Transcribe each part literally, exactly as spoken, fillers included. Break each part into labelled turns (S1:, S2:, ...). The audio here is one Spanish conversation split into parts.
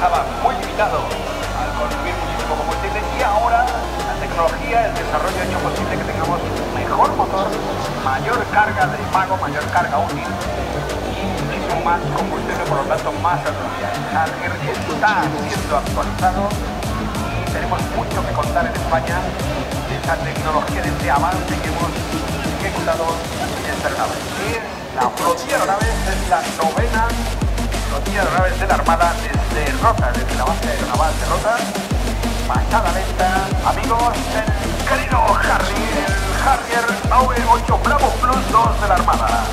S1: estaban muy limitados al consumir muchísimo combustible y ahora la tecnología, el desarrollo ha hecho posible que tengamos mejor motor, mayor carga de pago, mayor carga útil y muchísimo más combustible, por lo tanto más autonomía. El Harrier está siendo actualizado y tenemos mucho que contar en España de esa tecnología, de ese avance que hemos ejecutado en esta aeronave. Y la flotilla de aeronaves es la novena flotilla de aeronaves de la Armada desde Rota, desde la base aeronaval de Rota. Pasada lenta, amigos, el querido Harry, el Harrier A V ocho Bravo Plus dos de la Armada.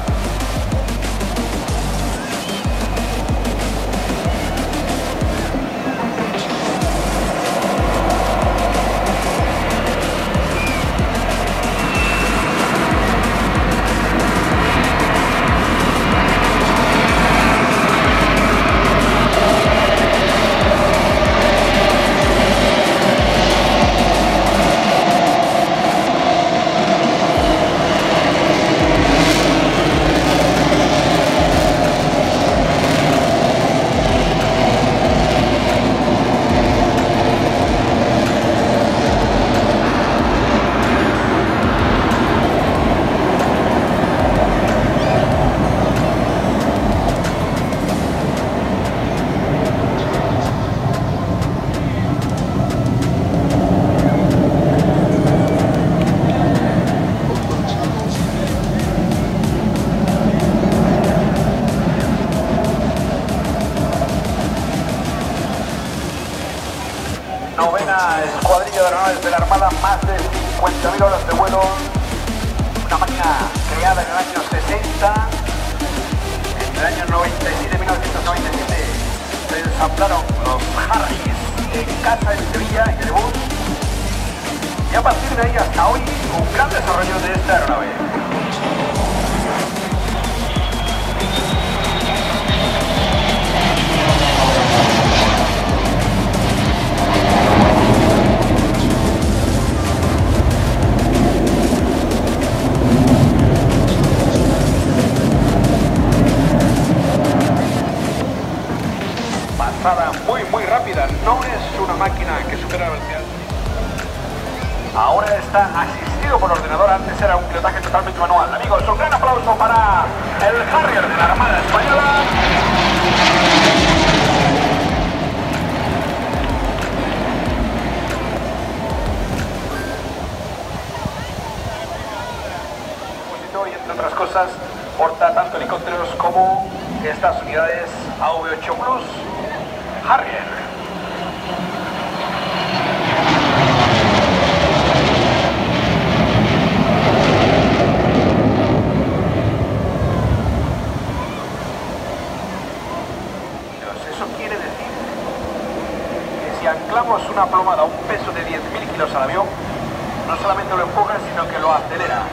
S1: Novena escuadrilla de aeronaves de la Armada, más de cincuenta mil horas de vuelo, una máquina creada en el año sesenta, en el año noventa y siete, mil novecientos noventa y siete, se ensamblaron los Harriers en casa en Sevilla, en Erebus, y a partir de ahí hasta hoy, un gran desarrollo de esta aeronave. Muy muy rápida, no es una máquina que supera la velocidad. Ahora está asistido por ordenador, antes era un pilotaje totalmente manual. Amigos, un gran aplauso para el Harrier de la Armada Española. Y entre otras cosas, porta tanto helicópteros como estas unidades A V ocho Plus Harrier. Eso quiere decir que si anclamos una plomada a un peso de diez mil kilos al avión, no solamente lo empuja, sino que lo acelera.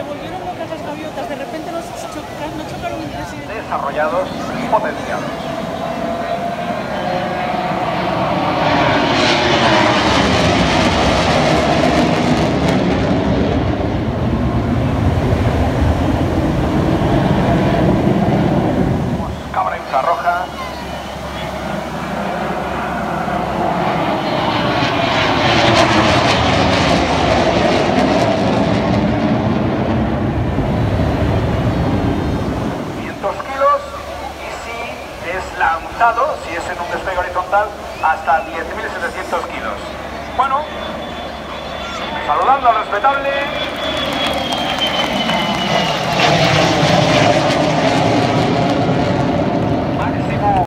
S2: volvieron locas las gaviotas, de repente nos chocaron, nos chocaron entre sí.
S1: Desarrollados y potenciados. Cámara infrarroja. Lanzado, si es en un despegue horizontal, hasta diez mil setecientos kilos. Bueno, saludando al respetable.